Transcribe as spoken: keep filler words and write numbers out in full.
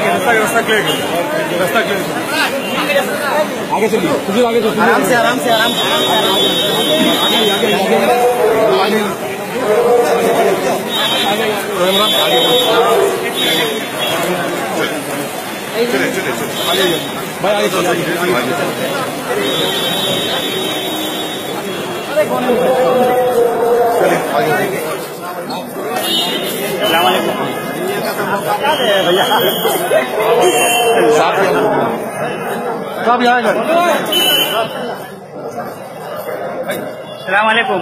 रास्ता रास्ता क्लियर करो, रास्ता क्लियर करो। आगे चलिए, तुझे आगे चलो, आराम से आराम से आराम से आगे आगे आगे चले चले चले भाई आगे चलो आगे चले आगे। अस्सलाम वालेकुम भैया साहब साहब यहाँ इधर। अस्सलाम वालेकुम।